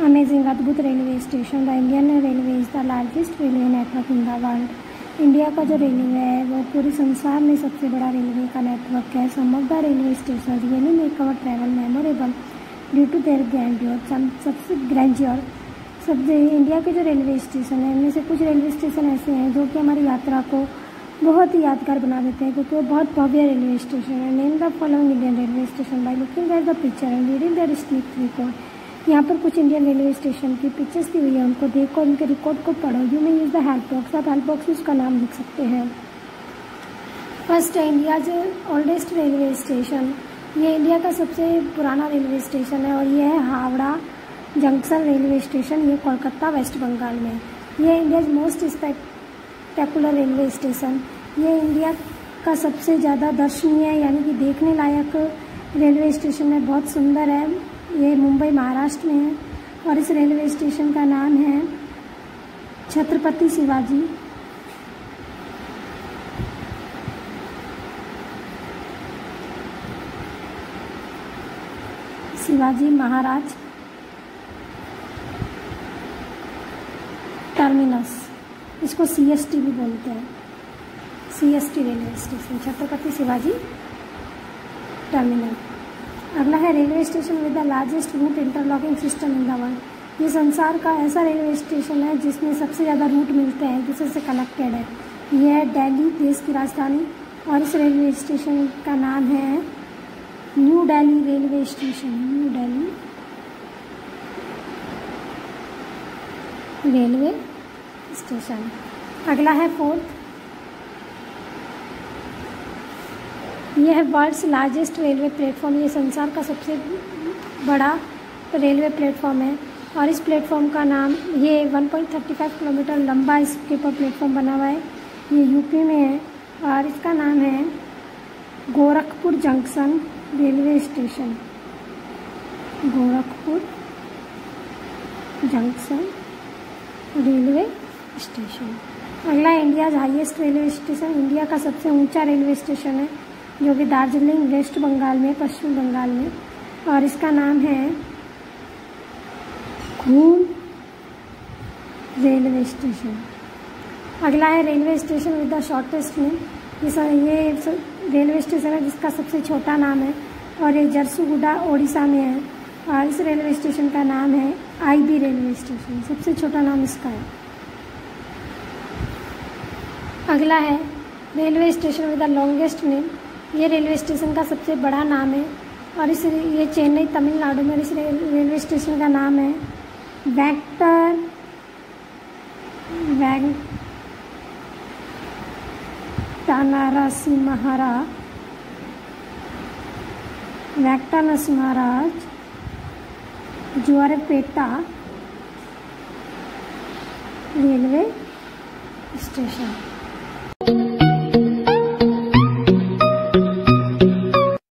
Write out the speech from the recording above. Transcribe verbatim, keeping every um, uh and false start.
Amazing अद्भुत railway station. The Indian railway is the largest railway network in the world. India का जो railway है वो पूरे संसार में सबसे बड़ा रेलवे का नेटवर्क है। Some of the railway station really make our travel memorable due to their grandeur. सबसे ग्रैंड्योर सब इंडिया के जो रेलवे स्टेशन है इनमें से कुछ रेलवे स्टेशन ऐसे हैं जो कि हमारी यात्रा को बहुत ही यादगार बना देते हैं, क्योंकि वो बहुत भव्य रेलवे स्टेशन है। Name the following Indian railway station by looking at the picture and reading the district record. यहाँ पर कुछ इंडियन रेलवे स्टेशन की पिक्चर्स दी हुई है, उनको देखो, उनके रिकॉर्ड को पढ़ो। You may use the help box, आप हेल्प बॉक्स में उसका नाम लिख सकते हैं। फर्स्ट है इंडियाज ओल्डेस्ट रेलवे स्टेशन। ये इंडिया का सबसे पुराना रेलवे स्टेशन है और ये है हावड़ा जंक्शन रेलवे स्टेशन। ये कोलकाता वेस्ट बंगाल में। ये India's most spectacular railway station. ये इंडिया का सबसे ज़्यादा दर्शनीय यानी कि देखने लायक रेलवे स्टेशन है, बहुत सुंदर है। ये मुंबई महाराष्ट्र में है और इस रेलवे स्टेशन का नाम है छत्रपति शिवाजी शिवाजी महाराज टर्मिनस। इसको सी एस टी भी बोलते हैं, C S T railway station, Chhatrapati Shivaji terminal. अगला है railway station with the largest route interlocking system in the world. ये संसार का ऐसा रेलवे स्टेशन है जिसमें सबसे ज़्यादा रूट मिलते हैं, दूसरे से कनेक्टेड है। यह है दिल्ली, देश की राजधानी, और इस रेलवे स्टेशन का नाम है new Delhi railway station. New Delhi railway station. अगला है फोर्थ, यह है वर्ल्ड्स लार्जेस्ट रेलवे प्लेटफॉर्म। ये संसार का सबसे बड़ा रेलवे प्लेटफॉर्म है और इस प्लेटफॉर्म का नाम, ये एक पॉइंट तीन पाँच किलोमीटर लंबा इसके ऊपर प्लेटफॉर्म बना हुआ है। ये यूपी में है और इसका नाम है Gorakhpur junction railway station. Gorakhpur junction railway station. अगला India highest railway station. India का सबसे ऊंचा रेलवे स्टेशन है जो कि दार्जिलिंग वेस्ट बंगाल में, पश्चिम बंगाल में, और इसका नाम है खून रेलवे स्टेशन। अगला है railway station with the shortest name. ये रेलवे स्टेशन है जिसका सबसे छोटा नाम है और ये जरसुगुडा ओडिशा में है और इस रेलवे स्टेशन का नाम है आई बी रेलवे स्टेशन। सबसे छोटा नाम इसका है। अगला है railway station with the longest name. ये रेलवे स्टेशन का सबसे बड़ा नाम है और इस ये चेन्नई तमिलनाडु में। इस रेलवे स्टेशन का नाम है वेक्टर वेंकटनरसिम्हा वेंकटनरसिम्हाराज जुआरपेटा रेलवे स्टेशन।